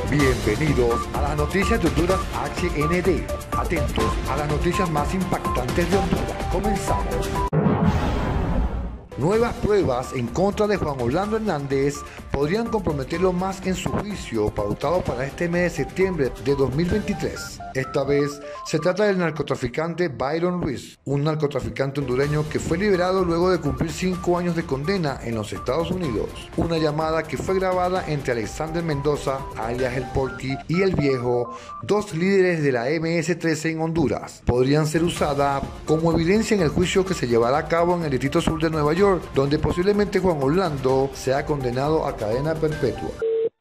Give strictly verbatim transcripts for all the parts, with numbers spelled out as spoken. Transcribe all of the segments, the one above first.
Bienvenidos a las noticias de Honduras H N D. Atentos a las noticias más impactantes de Honduras. Comenzamos. Nuevas pruebas en contra de Juan Orlando Hernández podrían comprometerlo más en su juicio pautado para este mes de septiembre de dos mil veintitrés. Esta vez se trata del narcotraficante Byron Ruiz, un narcotraficante hondureño que fue liberado luego de cumplir cinco años de condena en los Estados Unidos. Una llamada que fue grabada entre Alexander Mendoza, alias El Porky, y El Viejo, dos líderes de la M S trece en Honduras, podrían ser usada como evidencia en el juicio que se llevará a cabo en el Distrito Sur de Nueva York, donde posiblemente Juan Orlando sea condenado a cadena perpetua.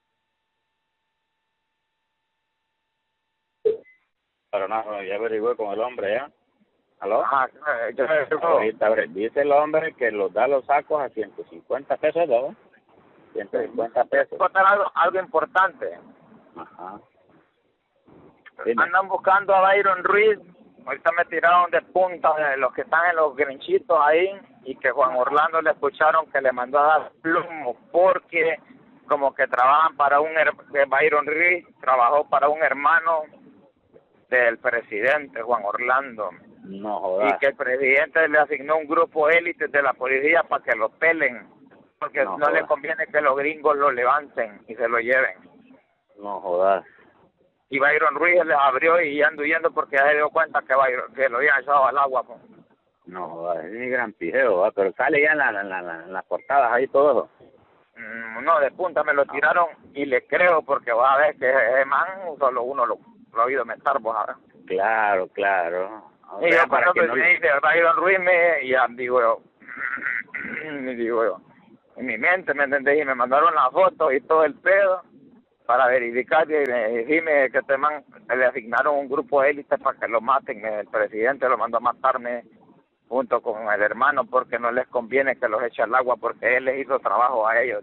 Pero no, ya averigué con el hombre, ¿ya? ¿Aló? Ajá, yo, yo, Ahorita, a ver, dice el hombre que los da los sacos a ciento cincuenta pesos, ¿no? ciento cincuenta pesos. contar algo, algo importante. Ajá. Andan buscando a Byron Ruiz. Ahorita me tiraron de punta de los que están en los grinchitos ahí, y que Juan Orlando le escucharon que le mandó a dar plomo porque como que trabajan para un, que Byron Ruiz trabajó para un hermano del presidente Juan Orlando. No jodas. Y que el presidente le asignó un grupo élite de la policía para que lo pelen, porque No no, jodas. le conviene que los gringos lo levanten y se lo lleven. No jodas. Y Byron Ruiz les abrió y ando yendo porque ya se dio cuenta que, Byron, que lo habían echado al agua. Pues. No jodas, es mi gran pijeo, ¿va? Pero sale ya en, la, en, la, en las portadas ahí todo eso. Mm, no, de punta me lo tiraron y le creo porque va a ver que ese man solo uno lo, lo ha oído mentar, vos ahora. Claro, claro. O Y sea, yo para cuando que me no... dice Byron Ruiz, me, y ya digo yo, y digo yo, en mi mente, ¿me entendés? Y me mandaron las fotos y todo el pedo para verificar y decirme que este man le asignaron un grupo de élite para que lo maten. El presidente lo mandó a matarme junto con el hermano porque no les conviene que los eche al agua porque él les hizo trabajo a ellos.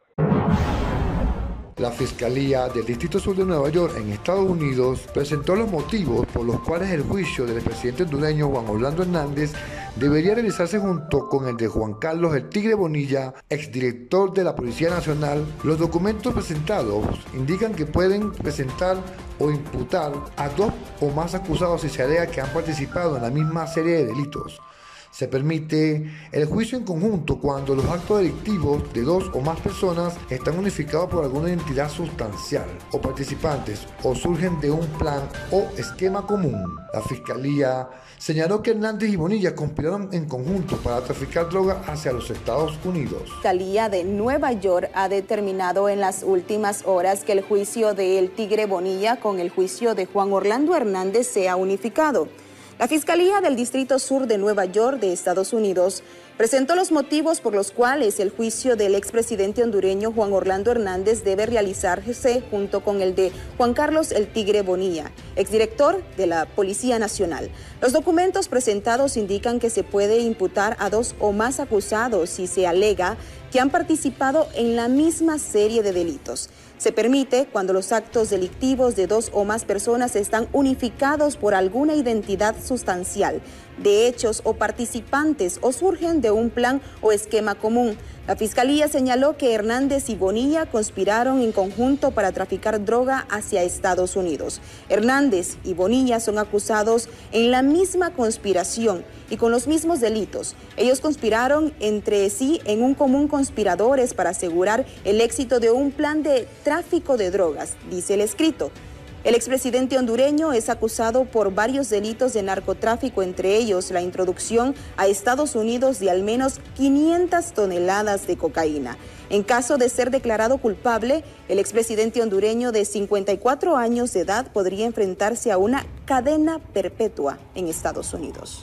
La Fiscalía del Distrito Sur de Nueva York en Estados Unidos presentó los motivos por los cuales el juicio del expresidente hondureño Juan Orlando Hernández debería realizarse junto con el de Juan Carlos El Tigre Bonilla, exdirector de la Policía Nacional. Los documentos presentados indican que pueden presentar o imputar a dos o más acusados si se alega que han participado en la misma serie de delitos. Se permite el juicio en conjunto cuando los actos delictivos de dos o más personas están unificados por alguna entidad sustancial o participantes o surgen de un plan o esquema común. La Fiscalía señaló que Hernández y Bonilla conspiraron en conjunto para traficar droga hacia los Estados Unidos. La Fiscalía de Nueva York ha determinado en las últimas horas que el juicio de El Tigre Bonilla con el juicio de Juan Orlando Hernández sea unificado. La Fiscalía del Distrito Sur de Nueva York de Estados Unidos presentó los motivos por los cuales el juicio del expresidente hondureño Juan Orlando Hernández debe realizarse junto con el de Juan Carlos El Tigre Bonilla, exdirector de la Policía Nacional. Los documentos presentados indican que se puede imputar a dos o más acusados si se alega que han participado en la misma serie de delitos. Se permite cuando los actos delictivos de dos o más personas están unificados por alguna identidad sustancial, de hechos o participantes o surgen de un plan o esquema común. La Fiscalía señaló que Hernández y Bonilla conspiraron en conjunto para traficar droga hacia Estados Unidos. Hernández y Bonilla son acusados en la misma conspiración y con los mismos delitos. Ellos conspiraron entre sí en un común conspiradores para asegurar el éxito de un plan de tráfico de drogas, dice el escrito. El expresidente hondureño es acusado por varios delitos de narcotráfico, entre ellos la introducción a Estados Unidos de al menos quinientas toneladas de cocaína. En caso de ser declarado culpable, el expresidente hondureño de cincuenta y cuatro años de edad podría enfrentarse a una cadena perpetua en Estados Unidos.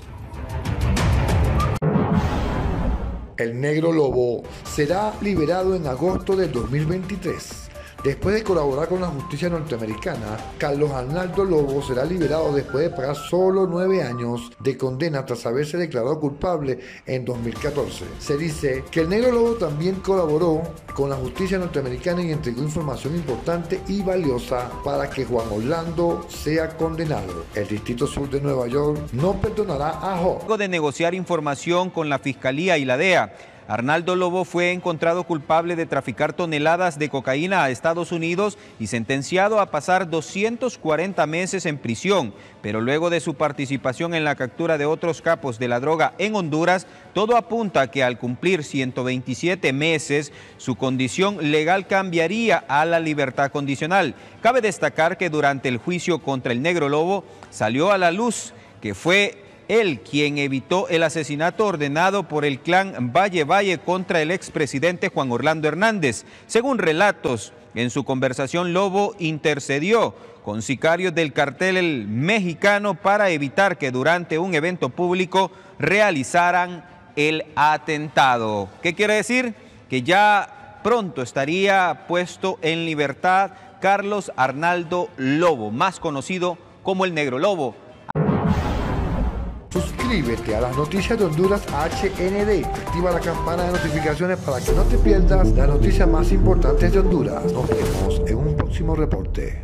El Negro Lobo será liberado en agosto del dos mil veintitrés. Después de colaborar con la justicia norteamericana, Carlos Arnaldo Lobo será liberado después de pagar solo nueve años de condena tras haberse declarado culpable en dos mil catorce. Se dice que el Negro Lobo también colaboró con la justicia norteamericana y entregó información importante y valiosa para que Juan Orlando sea condenado. El Distrito Sur de Nueva York no perdonará a Job. Luego de negociar información con la Fiscalía y la D E A, Arnaldo Lobo fue encontrado culpable de traficar toneladas de cocaína a Estados Unidos y sentenciado a pasar doscientos cuarenta meses en prisión. Pero luego de su participación en la captura de otros capos de la droga en Honduras, todo apunta a que al cumplir ciento veintisiete meses, su condición legal cambiaría a la libertad condicional. Cabe destacar que durante el juicio contra el Negro Lobo salió a la luz que fue él quien evitó el asesinato ordenado por el clan Valle Valle contra el expresidente Juan Orlando Hernández. Según relatos, en su conversación Lobo intercedió con sicarios del cartel mexicano para evitar que durante un evento público realizaran el atentado. ¿Qué quiere decir? Que ya pronto estaría puesto en libertad Carlos Arnaldo Lobo, más conocido como el Negro Lobo. Suscríbete a las noticias de Honduras H N D. Activa la campana de notificaciones para que no te pierdas las noticias más importantes de Honduras. Nos vemos en un próximo reporte.